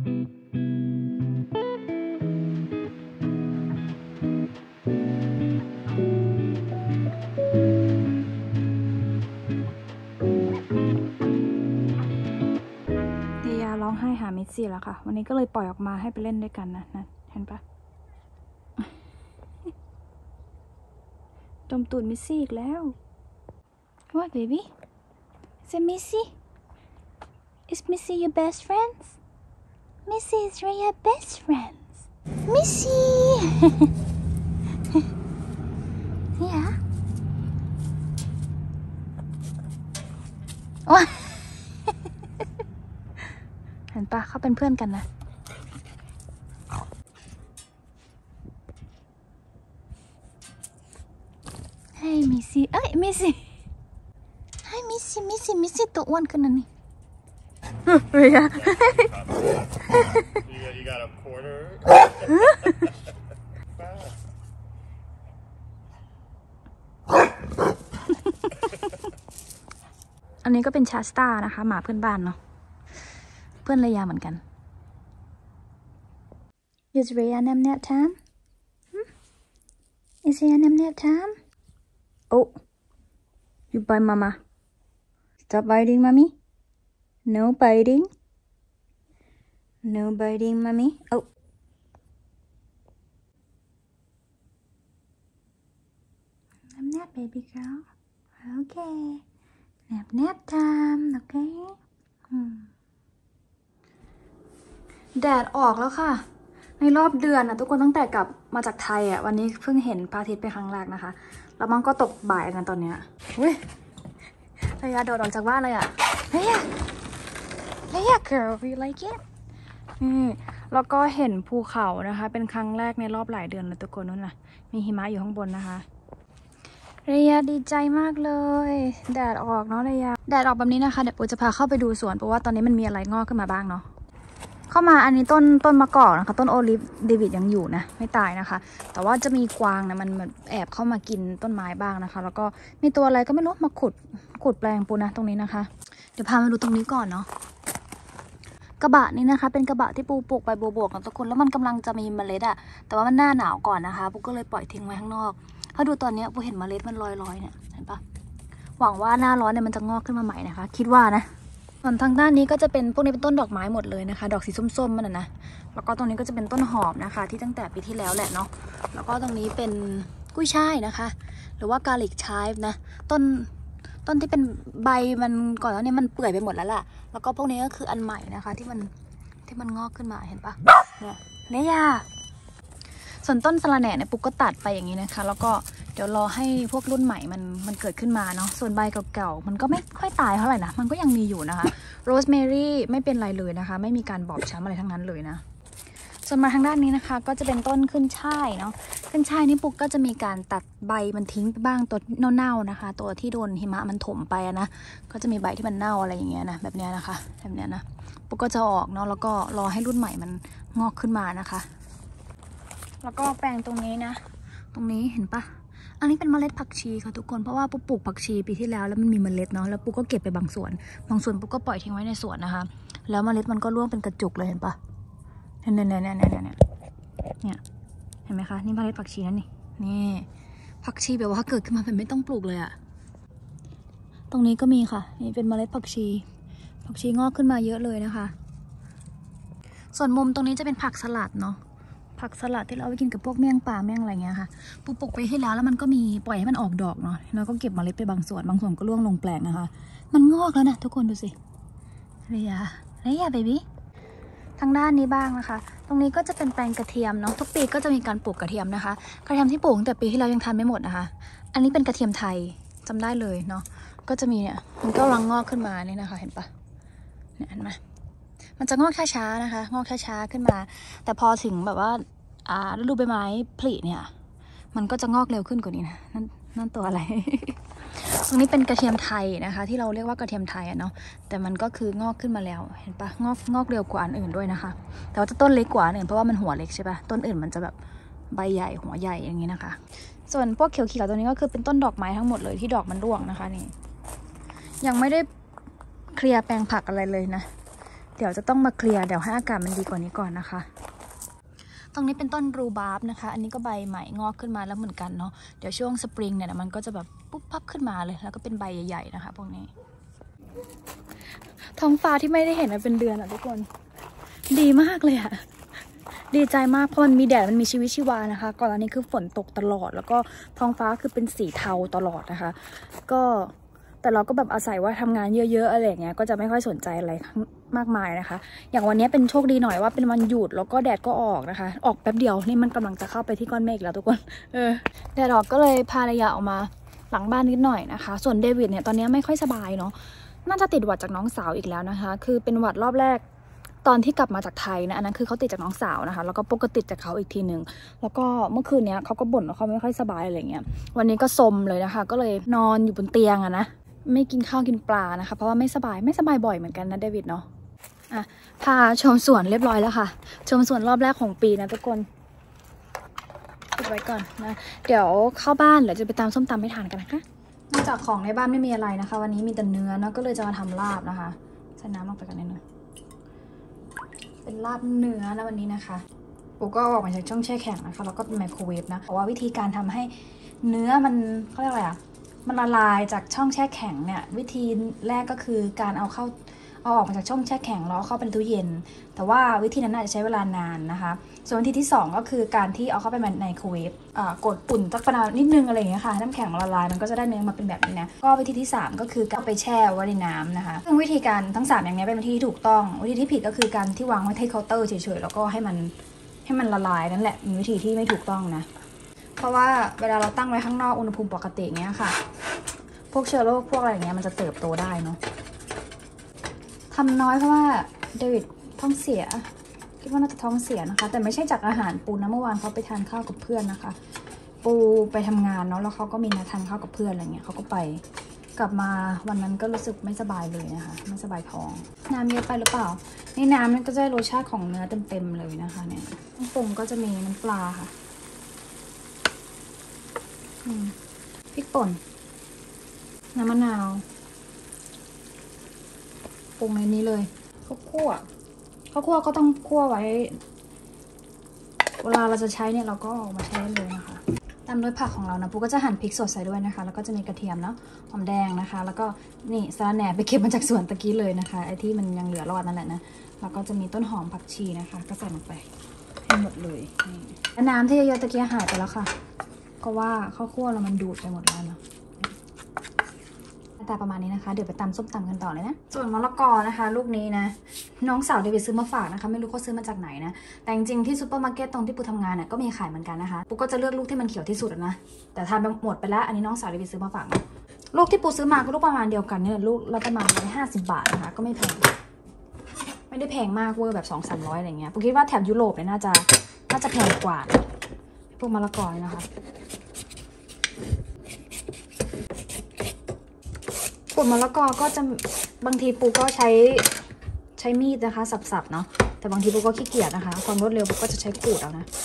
ร้องไห้หามิสซี่แล้วค่ะวันนี้ก็เลยปล่อยออกมาให้ไปเล่นด้วยกันนะเห็นปะดมตูดมิสซี่อีกแล้ว What baby? Is it Missy? Is Missy your best friends? Missy is your best friends. Missy. Yeah. What? เห็นปะเขาเป็นเพื่อนกันนะ Hey Missy เอ้ย Missy Hi Missy ตัวอ้วนขึ้นนะนี่เรีย You got a quarter อันนี้ก็เป็นชาสตานะคะหมาเพื่อนบ้านเนาะเพื่อนระยาเหมือนกัน Is Rhea nap time? Is Rhea nap time? Oh, you bite mama. Stop biting mommy. No biting. No biting mommy. Oh. Nap baby girl. Okay. Nap time. Okay. แดดออกแล้วค่ะในรอบเดือนนะทุกคนตั้งแต่กลับมาจากไทยอ่ะวันนี้เพิ่งเห็นพระอาทิตย์เป็นครั้งแรกนะคะแล้วมันก็ตกบ่ายกันตอนเนี้ยเฮ้ยระยะโดดออกจากบ้านเลยอ่ะระยะ girl you like it แล้วก็เห็นภูเขานะคะเป็นครั้งแรกในรอบหลายเดือนเลยทุกคนนั่นน่ะมีหิมะอยู่ข้างบนนะคะระยะดีใจมากเลยแดดออกเนาะระยะแดดออกแบบนี้นะคะเดี๋ยวปูจะพาเข้าไปดูสวนเพราะว่าตอนนี้มันมีอะไรงอกขึ้นมาบ้างเนาะเข้ามาอันนี้ต้นมะกอกนะคะต้นโอลิฟเดวิดยังอยู่นะไม่ตายนะคะแต่ว่าจะมีกวางนะมันแอบเข้ามากินต้นไม้บ้างนะคะแล้วก็มีตัวอะไรก็ไม่รู้มาขุดแปลงปูนะตรงนี้นะคะเดี๋ยวพามาดูตรงนี้ก่อนเนาะกระบะนี้นะคะเป็นกระบะที่ปูปลูกใบบวบกับทุกคนแล้วมันกำลังจะมีเมล็ดอะแต่ว่ามันหน้าหนาวก่อนนะคะปูก็เลยปล่อยทิ้งไว้ข้างนอกพอดูตอนนี้ปูเห็นเมล็ดมันลอยเนี่ยเห็นปะหวังว่าหน้าร้อนเนี่ยมันจะงอกขึ้นมาใหม่นะคะคิดว่านะส่วนทางด้านนี้ก็จะเป็นพวกนี้เป็นต้นดอกไม้หมดเลยนะคะดอกสีส้มๆมันนะแล้วก็ตรงนี้ก็จะเป็นต้นหอมนะคะที่ตั้งแต่ปีที่แล้วแหละเนาะแล้วก็ตรงนี้เป็นกุ้ยช่ายนะคะหรือว่ากาลิกชายนะต้นที่เป็นใบมันก่อนแล้วเนี่ยมันเปื่อยไปหมดแล้วล่ะแล้วก็พวกนี้ก็คืออันใหม่นะคะที่มันงอกขึ้นมาเห็นปะเนี่ยเลยาส่วนต้นสะระแหน่เนี่ยปุ๊กก็ตัดไปอย่างนี้นะคะแล้วก็เดี๋ยวรอให้พวกรุ่นใหม่มันเกิดขึ้นมาเนาะส่วนใบเก่าๆมันก็ไม่ค่อยตายเท่าไหร่นะมันก็ยังมีอยู่นะคะโรสแมรี่ไม่เป็นไรเลยนะคะไม่มีการบอบช้ำอะไรทั้งนั้นเลยนะส่วนมาทางด้านนี้นะคะก็จะเป็นต้นขึ้นช่ายเนาะขึ้นช่ายนี่ปุ๊กก็จะมีการตัดใบมันทิ้งไปบ้างตัวเน่าๆนะคะตัวที่โดนหิมะมันถมไปนะก็จะมีใบที่มันเน่าอะไรอย่างเงี้ยนะแบบเนี้ยนะคะแบบเนี้ยนะปุ๊กก็จะออกเนาะแล้วก็รอให้รุ่นใหม่มันงอกขึ้นมานะคะแล้วก็แปลงตรงนี้นะตรงนี้เห็นปะอันนี้เป็นเมล็ดผักชีค่ะทุกคนเพราะว่าปุ๊กปลูกผักชีปีที่แล้วมันมีเมล็ดเนาะแล้วปุ๊กก็เก็บไปบางส่วนปุ๊กก็ปล่อยทิ้งไว้ในสวนนะคะแล้วเมล็ดมันก็ร่วงเป็นกระจุกเลยเห็นปะเนี่ยเห็นไหมคะนี่เมล็ดผักชีนั่นนี่ผักชีแบบว่าเกิดขึ้นมาเป็นไม่ต้องปลูกเลยอะตรงนี้ก็มีค่ะนี่เป็นเมล็ดผักชีงอกขึ้นมาเยอะเลยนะคะส่วนมุมตรงนี้จะเป็นผักสลัดเนาะผักสลัดที่เราเอาไปกินกับพวกเมี่ยงปลาเมี่ยงอะไรเงี้ยค่ะปลูกไปให้แล้วมันก็มีปล่อยให้มันออกดอกเนาะแล้วก็เก็บเมล็ดไปบางส่วนก็ร่วงลงแปลงนะคะมันงอกแล้วนะทุกคนดูสิเรียเบบี้ทางด้านนี้บ้างนะคะตรงนี้ก็จะเป็นแปลงกระเทียมเนาะทุกปีก็จะมีการปลูกกระเทียมนะคะกระเทียมที่ปลูกตั้งแต่ปีที่แล้วยังทานไม่หมดนะคะอันนี้เป็นกระเทียมไทยจำได้เลยเนาะก็จะมีเนี่ยมันก็กำลังงอกขึ้นมาเนี่ยนะคะเห็นปะเนี่ยเห็นไหมมันจะงอกช้าๆนะคะงอกช้าๆขึ้นมาแต่พอถึงแบบว่าฤดูใบไม้ผลิเนี่ยมันก็จะงอกเร็วขึ้นกว่านี้นะนั่นตัวอะไร ตรงนี้เป็นกระเทียมไทยนะคะที่เราเรียกว่ากระเทียมไทยเนาะแต่มันก็คืองอกขึ้นมาแล้วเห็นปะงอกเร็วกว่าอันอื่นด้วยนะคะแต่ว่าจะต้นเล็กกว่าอันอื่นเพราะว่ามันหัวเล็กใช่ปะต้นอื่นมันจะแบบใบใหญ่หัวใหญ่อย่างนี้นะคะส่วนพวกเขียวๆตัวนี้ก็คือเป็นต้นดอกไม้ทั้งหมดเลยที่ดอกมันร่วงนะคะนี่ยังไม่ได้เคลียร์แปลงผักอะไรเลยนะเดี๋ยวจะต้องมาเคลียร์เดี๋ยวให้อากาศมันดีกว่านี้ก่อนนะคะตรงนี้เป็นต้นรูบาร์บนะคะอันนี้ก็ใบใหม่งอกขึ้นมาแล้วเหมือนกันเนาะเดี๋ยวช่วงสปริงเนี่ยมันก็จะแบบปุ๊บปั๊บขึ้นมาเลยแล้วก็เป็นใบใหญ่ๆนะคะพวกนี้ท้องฟ้าที่ไม่ได้เห็นมาเป็นเดือนทุกคนดีมากเลยอะดีใจมากเพราะมันมีแดดมันมีชีวิตชีวานะคะก่อนอันนี้คือฝนตกตลอดแล้วก็ท้องฟ้าคือเป็นสีเทาตลอดนะคะก็แต่เราก็แบบอาศัยว่าทำงานเยอะๆอะไรอย่างเงี้ยก็จะไม่ค่อยสนใจอะไรมากมายนะคะอย่างวันนี้เป็นโชคดีหน่อยว่าเป็นวันหยุดแล้วก็แดดก็ออกนะคะออกแป๊บเดียวนี่มันกำลังจะเข้าไปที่ก้อนเมฆแล้วทุกคนแดดออกก็เลยพาระยะออกมาหลังบ้านนิดหน่อยนะคะส่วนเดวิดเนี่ยตอนนี้ไม่ค่อยสบายเนาะน่าจะติดหวัดจากน้องสาวอีกแล้วนะคะคือเป็นหวัดรอบแรกตอนที่กลับมาจากไทยนะอันนั้นคือเขาติดจากน้องสาวนะคะแล้วก็ปกติจากเขาอีกทีหนึ่งแล้วก็เมื่อคืนนี้เขาก็บ่นว่าเขาไม่ค่อยสบายอะไรเงี้ยวันนี้ก็ซมเลยนะคะก็เลยนอนอยู่บนเตียงอะนะไม่กินข้าวกินปลานะคะเพราะว่าไม่สบายบ่อยเหมือนกันนะเดวิดเนาะพาชมสวนเรียบร้อยแล้วค่ะชมสวนรอบแรกของปีนะทุกคนปิดไว้ก่อนนะเดี๋ยวเข้าบ้านเดี๋ยวจะไปตามส้มตำให้ทานกันนะคะนอกจากของในบ้านไม่มีอะไรนะคะวันนี้มีแต่เนื้อเนาะก็เลยจะมาทำลาบนะคะใส่น้ำลงไปกันนิดนึงเป็นลาบเนื้อนะวันนี้นะคะปูก็ออกมาจากช่องแช่แข็งนะคะแล้วก็ไมโครเวฟนะเพราะว่าวิธีการทำให้เนื้อมันเขาเรียกอะไรมันละลายจากช่องแช่แข็งเนี่ยวิธีแรกก็คือการเอาออกมาจากช่องแช่แข็งแล้วเข้าไปในตู้เย็นแต่ว่าวิธีนั้นอาจจะใช้เวลานานนะคะส่วนวิธีที่2ก็คือการที่เอาเข้าไปในไมโครเวฟกดปุ่นสักประมาณนิดนึงอะไรอย่างเงี้ยค่ะน้ำแข็งละลายมันก็จะได้เนื้อมาเป็นแบบนี้นะก็วิธีที่3ก็คือเอาไปแช่ไว้ในน้ำนะคะซึ่งวิธีการทั้ง3อย่างนี้เป็นวิธีที่ถูกต้องวิธีที่ผิดก็คือการที่วางไว้ที่เคาน์เตอร์เฉยๆแล้วก็ให้มันละลายนั่นแหละเป็นวิธีที่ไม่ถูกต้องนะเพราะว่าเวลาเราตั้งไว้ข้างนอกอุณหภูมิปกติเงี้ยค่ะพวกเชื้อโรคพวกอะไรอย่างเงี้ยมันจะเติบโตได้เนาะทำน้อยเพราะว่าเดวิดท้องเสียคิดว่าน่าจะท้องเสียนะคะแต่ไม่ใช่จากอาหารปูนะเมื่อวานเขาไปทานข้าวกับเพื่อนนะคะปูไปทำงานเนาะแล้วเขาก็มีนัดทานข้าวกับเพื่อนอะไรเงี้ยเขาก็ไปกลับมาวันนั้นก็รู้สึกไม่สบายเลยนะคะไม่สบายท้องน้ำเยอะไปหรือเปล่านี่น้ำมันก็จะได้รสชาติของเนื้อเต็มๆเลยนะคะเนี่ยปรุงก็จะมีน้ำปลาค่ะพริกป่นน้ำมะนาวปรุงในนี้เลยข้าวคั่วก็ต้องคั่วไว้เวลาเราจะใช้เนี่ยเราก็เอามาใช้เลยนะคะตามด้วยผักของเรานะปูก็จะหั่นพริกสดใส่ด้วยนะคะแล้วก็จะมีกระเทียมเนาะหอมแดงนะคะแล้วก็นี่สะระแหน่ไปเก็บมาจากสวนตะกี้เลยนะคะไอ้ที่มันยังเหลือรอดนั่นแหละนะแล้วก็จะมีต้นหอมผักชีนะคะก็ใส่ลงไปให้หมดเลยนี่น้ำที่เยอะๆตะกี้หายไปแล้วค่ะก็ว่าข้าวคั่วเรามันดูดไปหมดแล้วเนาะแต่ประมาณนี้นะคะเดี๋ยวไปตำส้มตำกันต่อเลยนะส่วนมะละกอนะคะลูกนี้นะน้องสาวเดวิดซื้อมาฝากนะคะไม่รู้เขาซื้อมาจากไหนนะแต่จริงๆที่ซูเปอร์มาร์เก็ตตรงที่ปูทำงานเนี่ยก็มีขายเหมือนกันนะคะปูก็จะเลือกลูกที่มันเขียวที่สุดนะแต่ทานไปหมดไปแล้วอันนี้น้องสาวเดวิดซื้อมาฝากลูกที่ปูซื้อมาก็ลูกประมาณเดียวกันเนี่ยลูกละประมาณ150 บาทนะคะก็ไม่แพงไม่ได้แพงมากเวอร์แบบ200-300อะไรเงี้ยปูคิดว่าแถบยุโรปเนี่ยน่าจะแพงกว่าพวกมะละกอนะคะขูดมะละกอก็จะบางทีปูก็ใช้มีดนะคะสับๆเนาะแต่บางทีปูก็ขี้เกียจนะคะความรวดเร็วปูก็จะใช้ขูดเอานะ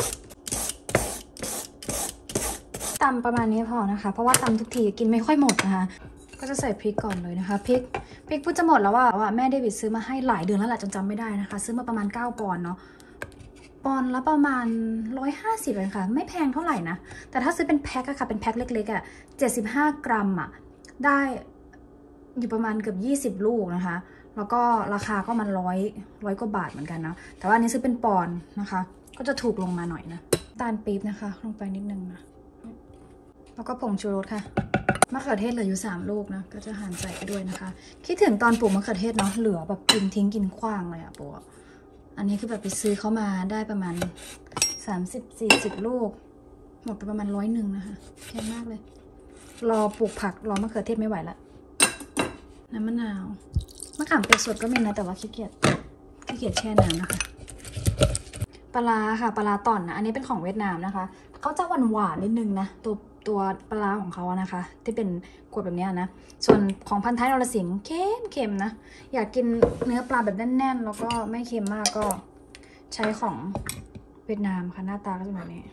ตำประมาณนี้พอนะคะเพราะว่าตำทุกทีกินไม่ค่อยหมดนะคะก็จะใส่พริกก่อนเลยนะคะพริกปูจะหมดแล้วว่าแม่เดวิดซื้อมาให้หลายเดือนแล้วแหละจนจำไม่ได้นะคะซื้อมาประมาณ9 ปอนด์เนาะปอนด์ละประมาณ150เลยค่ะไม่แพงเท่าไหร่นะแต่ถ้าซื้อเป็นแพ็คอะค่ะเป็นแพ็คเล็กๆอะ75 กรัมอะได้อยู่ประมาณเกือบ20 ลูกนะคะแล้วก็ราคาก็มันร้อยกว่าบาทเหมือนกันนะแต่ว่าอันนี้ซื้อเป็นปอนด์นะคะก็จะถูกลงมาหน่อยนะตาลปี๊บนะคะลงไปนิดนึงนะแล้วก็ผงชูรสค่ะมะเขือเทศเหลืออยู่3 ลูกนะก็จะหั่นใส่ไปด้วยนะคะคิดถึงตอนปลูกมะเขือเทศเนาะเหลือแบบกินทิ้งกินขว้างเลยอะปูอันนี้คือแบบไปซื้อเขามาได้ประมาณ30-40 ลูกหมดไปประมาณ100นะคะแพงมากเลยรอปลูกผักรอมะเขือเทศไม่ไหวละน้ำมะนาวมะขามเปียกสดก็มีนะแต่ว่าขี้เกียจแช่น้ำนะคะปลาค่ะปลาต่อนนะอันนี้เป็นของเวียดนามนะคะเขาจะหวานนิดนึงนะตัวปลาของเขานะคะที่เป็นขวดแบบนี้นะส่วนของพันท้ายนรสิงห์เค็มนะอยากกินเนื้อปลาแบบแน่นๆแล้วก็ไม่เค็มมากก็ใช้ของเวียดนามค่ะหน้าตาก็จะแบบนี้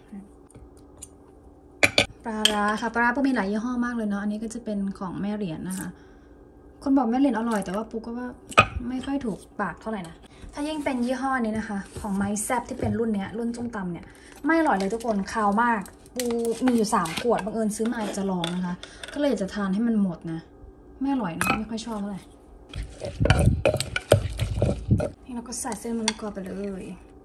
ปลาร้าค่ะปลาร้าปูมีหลายยี่ห้อมากเลยเนาะอันนี้ก็จะเป็นของแม่เหรียญนะคะคนบอกแม่เหรียญอร่อยแต่ว่าปูก็ว่าไม่ค่อยถูกปากเท่าไหร่นะถ้ายิ่งเป็นยี่ห้อนี้นะคะของไม้แซบที่เป็นรุ่นเนี้ยรุ่นส้มตำเนี่ยไม่อร่อยเลยทุกคนคาวมากปูมีอยู่3 ขวดบังเอิญซื้อมาจะลองนะคะก็เลยอยากจะทานให้มันหมดนะไม่อร่อยนะไม่ค่อยชอบเท่าไหร่นี่เราก็ใส่เส้นมะละกอไปเลย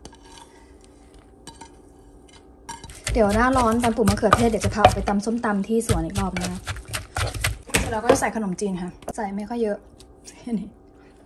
เดี๋ยวหน้าร้อนตอนปลูกมะเขือเทศเดี๋ยวจะพาไปตำส้มตำที่สวนอีกรอบนะเสร็จแล้วก็จะใส่ขนมจีนค่ะใส่ไม่ค่อยเยอะแค่นี้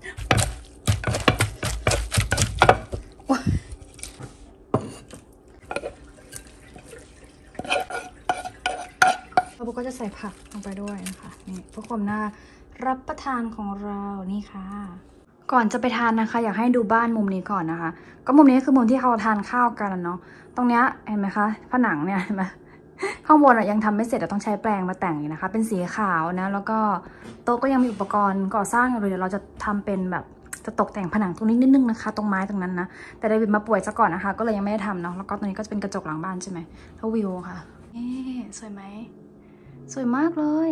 เราก็จะใส่ผักลงไปด้วยนะคะนี่เพื่อความน่ารับประทานของเรานี่ค่ะก่อนจะไปทานนะคะอยากให้ดูบ้านมุมนี้ก่อนนะคะก็มุมนี้คือมุมที่เขาทานข้าวกันเนาะตรงเนี้ยเห็นไหมคะผนังเนี่ยเห็นไหมข้างบนยังทำไม่เสร็จต้องใช้แปรงมาแต่งอยู่นะคะเป็นสีขาวนะแล้วก็โต๊ะก็ยังมีอุปกรณ์ก่อสร้างอยู่เลยเดี๋ยวเราจะทำเป็นแบบจะตกแต่งผนังตรงนี้นิดนึงนะคะตรงไม้ตรงนั้นนะแต่เดวิดมาป่วยซะก่อนนะคะก็เลยยังไม่ได้ทำเนาะแล้วก็ตรงนี้ก็จะเป็นกระจกหลังบ้านใช่ไหมแล้ววิวค่ะสวยไหมสวยมากเลย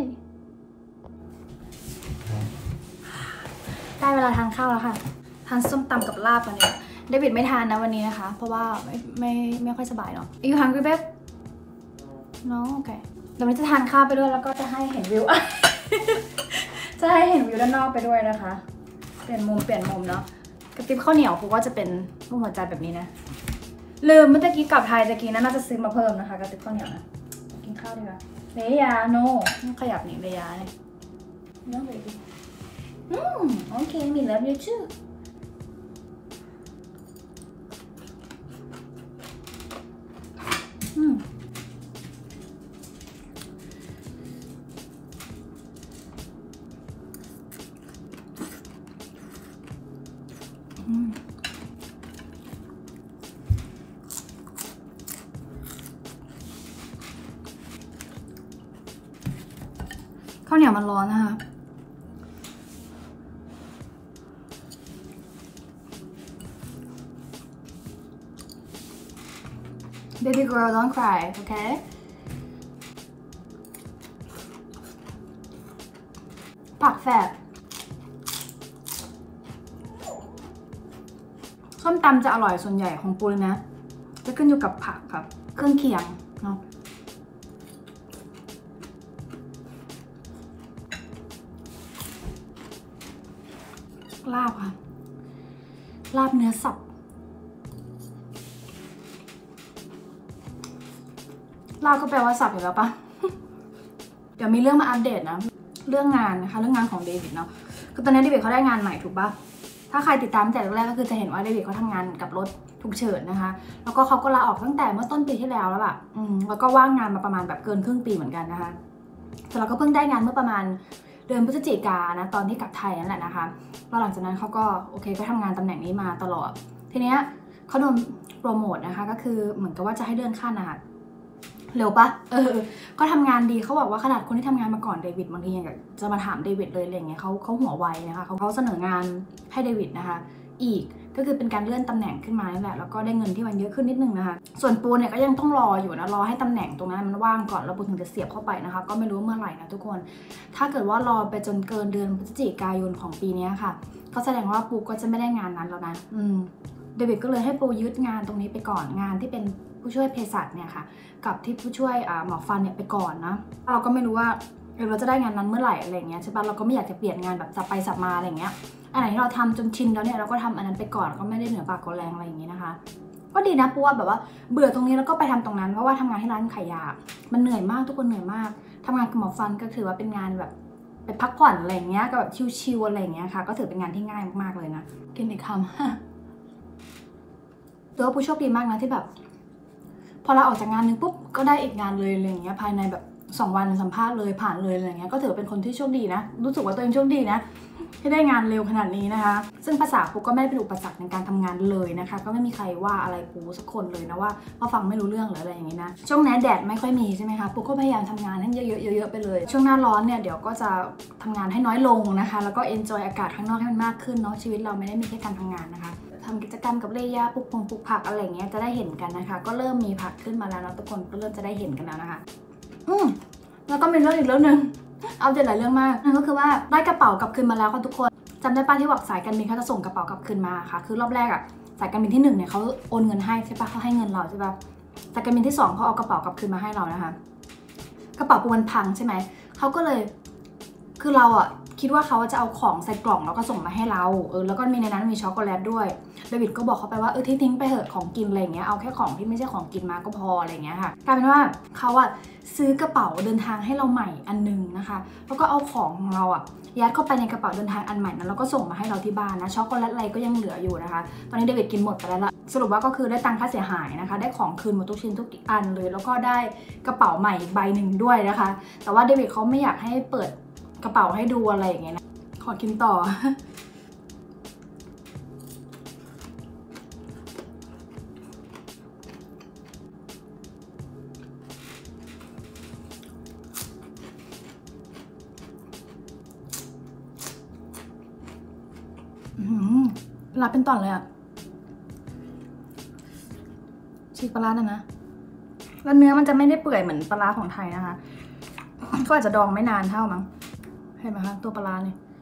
ได้เวลาทานข้าวแล้วค่ะทานส้มตำกับลาบวันนี้เดวิดไม่ทานนะวันนี้นะคะเพราะว่าไม่ค่อยสบายเนาะ Are you hungry babe No โอเคเดี๋ยวนี้จะทานข้าวไปด้วยแล้วก็จะให้เห็นวิว จะให้เห็นวิวด้านนอกไปด้วยนะคะเปลี่ยนมุมเนาะกระติบข้าวเหนียวผมก็จะเป็นรูปหัวใจแบบนี้นะลืมเมื่อกี้กลับไทยตะกี้นะน่าจะซื้อมาเพิ่มนะคะกระติบข้าวเหนียวนะกินข้าวดีกว่าเลยาโนขยับหนีเลยาเนี่ย No baby okay me love you too ข้าวเหนียวมันร้อนนะคะ Baby girl don't cry okay ผักแฝดส้มตำจะอร่อยส่วนใหญ่ของปูเลยนะจะขึ้นอยู่กับผักครับเครื่องเคียงเนาะลาบค่ะลาบเนื้อสับลาบก็แปลว่าสับอยู่แล้วปะ เดี๋ยวมีเรื่องมาอัปเดตนะเรื่องงานนะคะเรื่องงานของเดวิดเนาะคือตอนนี้เดวิดเขาได้งานใหม่ถูกปะถ้าใครติดตามแต่แรกก็คือจะเห็นว่าเดวิดเขาทำงานกับรถฉุกเฉินนะคะแล้วก็เขาก็ลาออกตั้งแต่เมื่อต้นปีที่แล้วแล้วแบบแล้วก็ว่างงานมาประมาณแบบเกินครึ่งปีเหมือนกันนะคะแต่เราก็เพิ่งได้งานเมื่อประมาณเดือนพฤศจิกายนนะตอนที่กลับไทยนั่นแหละนะคะแล้วหลังจากนั้นเขาก็โอเคก็ทำงานตำแหน่งนี้มาตลอดทีเนี้ยเขาโดนโปรโมทนะคะก็คือเหมือนกับว่าจะให้เลื่อนขั้นนะคะเร็วปะก็ทำงานดีเขาบอกว่าขนาดคนที่ทำงานมาก่อนเดวิดบางทีอยากจะมาถามเดวิดเลยอะไรเงี้ยเขาหัวไวนะคะเขาเสนองานให้เดวิดนะคะอีกก็คือเป็นการเลื่อนตำแหน่งขึ้นมานั่นแหละแล้วก็ได้เงินที่มันเยอะขึ้นนิดนึงนะคะส่วนปูเนี่ยก็ยังต้องรออยู่นะรอให้ตำแหน่งตรงนั้นมันว่างก่อนแล้วปูถึงจะเสียบเข้าไปนะคะก็ไม่รู้เมื่อไหร่นะทุกคนถ้าเกิดว่ารอไปจนเกินเดือนพฤศจิกายนของปีนี้ค่ะก็แสดงว่าปูก็จะไม่ได้งานนั้นแล้วนะเดวิดก็เลยให้ปูยึดงานตรงนี้ไปก่อนงานที่เป็นผู้ช่วยเภสัชเนี่ยค่ะกับที่ผู้ช่วยหมอฟันเนี่ยไปก่อนนะเราก็ไม่รู้ว่าเราจะได้งานนั้นเมื่อไหร่อะไรเงี้ยใช่ปะเราก็ไม่อยากจะเปลี่ยนงานแบบสับไปสับมาอะไรเงี้ยอันไหนที่เราทำจนชินแล้วเนี่ยเราก็ทำอันนั้นไปก่อนก็ไม่ได้เหนือปากกว่าแรงอะไรอย่างงี้นะคะก็ดีนะปูว่าแบบว่าเบื่อตรงนี้แล้วก็ไปทำตรงนั้นเพราะว่าทำงานที่ร้านขายยามันเหนื่อยมากทุกคนเหนื่อยมากทำงานกับหมอฟันก็ถือว่าเป็นงานแบบไปพักผ่อนอะไรเงี้ยก็แบบชิวๆอะไรเงี้ยค่ะก็ถือเป็นงานที่ง่ายมากๆเลยนะกินอีกคำตัวปูโชคดีมากนะที่แบบพอเราออกจากงานนึงปุ๊บก็ได้อีกงานเลยอะไรอย่างเงี้ยภายในแบบ2 วันสัมภาษณ์เลยผ่านเลยอะไรเงี้ยก็ถือเป็นคนที่โชคดีนะรู้สึกว่าตัวเองโชคดีนะที่ได้งานเร็วขนาดนี้นะคะซึ่งภาษาปูก็ไม่ได้เป็นอุปสรรคในการทำงานเลยนะคะก็ไม่มีใครว่าอะไรปูสักคนเลยนะว่าฟังไม่รู้เรื่องหรืออะไรอย่างงี้นะช่วงนี้แดดไม่ค่อยมีใช่ไหมคะปูก็พยายามทำงานให้เยอะๆไปเลยช่วงหน้าร้อนเนี่ยเดี๋ยวก็จะทำงานให้น้อยลงนะคะแล้วก็เอนจอยอากาศข้างนอกให้มันมากขึ้นเนาะชีวิตเราไม่ได้มีแค่การทำงานนะคะทำกิจกรรมกับเรย่าปลูกผักอะไรเงี้ยจะได้เห็นกันนะคะก็เริ่มมีผักขึ้นมาแล้วนะทุกคนก็เริ่มจะได้เห็นกันแล้วนะคะแล้วก็มีเรื่องอีกเรื่องนึงเอาเด็ดหลายเรื่องมากนั่นก็คือว่าได้กระเป๋ากลับคืนมาแล้วค่ะทุกคนจำได้ป้าที่บอกสายการบินเขาจะส่งกระเป๋ากลับคืนมาค่ะคือรอบแรกอะสายการบินที่1เนี่ยเขาโอนเงินให้ใช่ปะเขาให้เงินเราใช่ปะสายการบินที่2เขาเอากระเป๋ากลับคืนมาให้เรานะคะกระเป๋าปูมันพังใช่ไหมเขาก็เลยคือเราอะคิดว่าเขาจะเอาของใส่กล่องแล้วก็ส่งมาให้เราแล้วก็มีในนั้นมีช็อกโกแลตด้วยเดวิดก็บอกเขาไปว่าทิ้งไปเถอะของกินอะไรเงี้ยเอาแค่ของที่ไม่ใช่ของกินมาก็พออะไรเงี้ยค่ะกลายเป็นว่าเขาอะซื้อกระเป๋าเดินทางให้เราใหม่อันนึงนะคะแล้วก็เอาของของเราอะยัดเข้าไปในกระเป๋าเดินทางอันใหม่นั้นแล้วก็ส่งมาให้เราที่บ้านนะช็อกโกแลตอะไรก็ยังเหลืออยู่นะคะตอนนี้เดวิดกินหมดไปแล้วละสรุปว่าก็คือได้ตังค่าเสียหายนะคะได้ของคืนหมดทุกชิ้นทุกอันเลยแล้วก็ได้กระเป๋าใหม่อีกใบหนึ่งด้วยนะคะแต่ว่าเดวิดเขาไม่อยากให้เปิดกระเป๋าให้ดูอะไรอย่างเงี้ยนะขอกินต่อรับเป็นตอนเลยอะฉีกปลาร้านะแล้วเนื้อมันจะไม่ได้เปื่อยเหมือนปลาร้าของไทยนะคะก็อาจจะดองไม่นานเท่ามั้งเห็นไหมคะตัวปลาร้าเนี่ย